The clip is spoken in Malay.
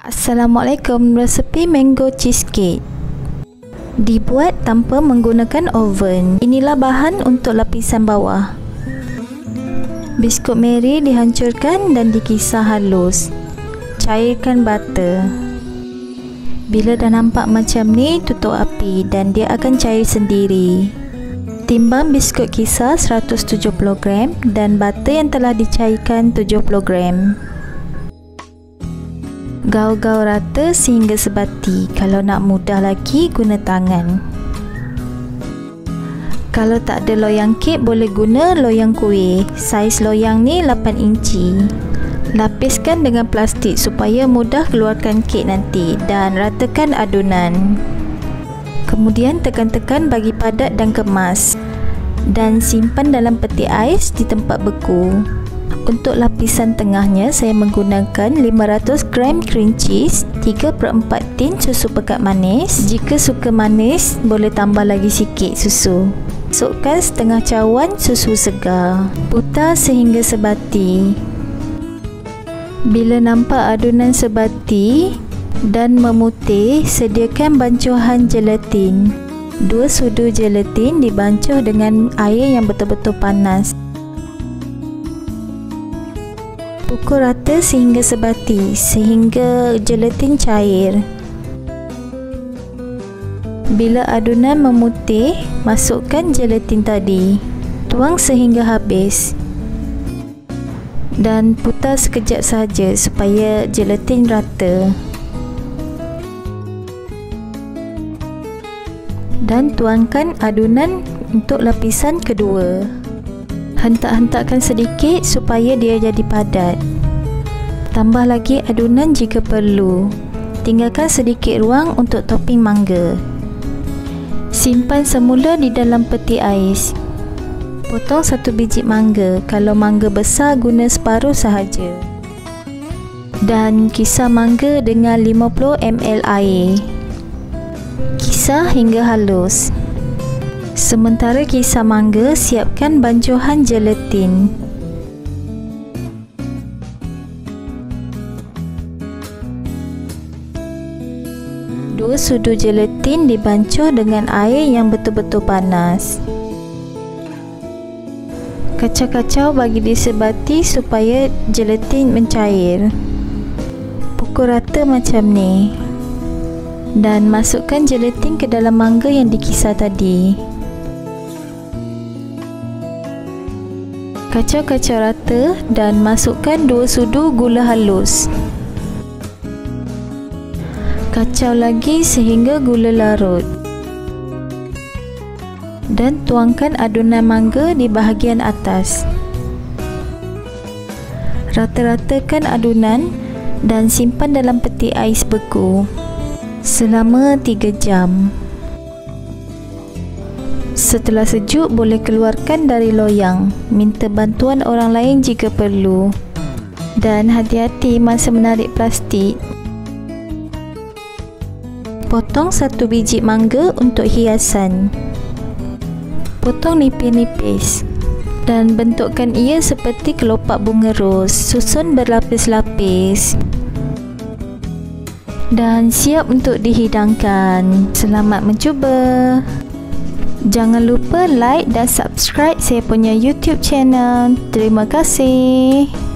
Assalamualaikum, resepi mango cheesecake dibuat tanpa menggunakan oven. Inilah bahan untuk lapisan bawah. Biskut Mary dihancurkan dan dikisar halus. Cairkan butter. Bila dah nampak macam ni, tutup api dan dia akan cair sendiri. Timbang biskut kisar 170 gram dan butter yang telah dicairkan 70 gram. Gaul-gaul rata sehingga sebati. Kalau nak mudah lagi, guna tangan. Kalau tak ada loyang kek, boleh guna loyang kuih. Saiz loyang ni 8 inci. Lapiskan dengan plastik supaya mudah keluarkan kek nanti dan ratakan adunan. Kemudian tekan-tekan bagi padat dan kemas dan simpan dalam peti ais di tempat beku. Untuk lapisan tengahnya, saya menggunakan 500 gram cream cheese, 3/4 tin susu pekat manis. Jika suka manis, boleh tambah lagi sikit susu. Masukkan setengah cawan susu segar. Putar sehingga sebati. Bila nampak adunan sebati dan memutih, sediakan bancuhan gelatin. 2 sudu gelatin dibancuh dengan air yang betul-betul panas. Pukul rata sehingga sebati, sehingga gelatin cair. Bila adunan memutih, masukkan gelatin tadi. Tuang sehingga habis. Dan putar sekejap saja supaya gelatin rata. Dan tuangkan adunan untuk lapisan kedua. Hentak-hentakkan sedikit supaya dia jadi padat. Tambah lagi adunan jika perlu. Tinggalkan sedikit ruang untuk topping mangga. Simpan semula di dalam peti ais. Potong 1 biji mangga. Kalau mangga besar, guna separuh sahaja. Dan kisar mangga dengan 50 ml air. Kisar hingga halus. Sementara kisar mangga, siapkan bancuhan gelatin. Dua sudu gelatin dibancuh dengan air yang betul-betul panas. Kacau-kacau bagi disebati supaya gelatin mencair. Pukul rata macam ni. Dan masukkan gelatin ke dalam mangga yang dikisar tadi. Kacau-kacau rata dan masukkan 2 sudu gula halus. Kacau lagi sehingga gula larut. Dan tuangkan adunan mangga di bahagian atas. Rata-ratakan adunan dan simpan dalam peti ais beku selama 3 jam. Setelah sejuk, boleh keluarkan dari loyang. Minta bantuan orang lain jika perlu. Dan hati-hati masa menarik plastik. Potong 1 biji mangga untuk hiasan. Potong nipis-nipis. Dan bentukkan ia seperti kelopak bunga ros. Susun berlapis-lapis. Dan siap untuk dihidangkan. Selamat mencuba. Jangan lupa like dan subscribe saya punya YouTube channel. Terima kasih.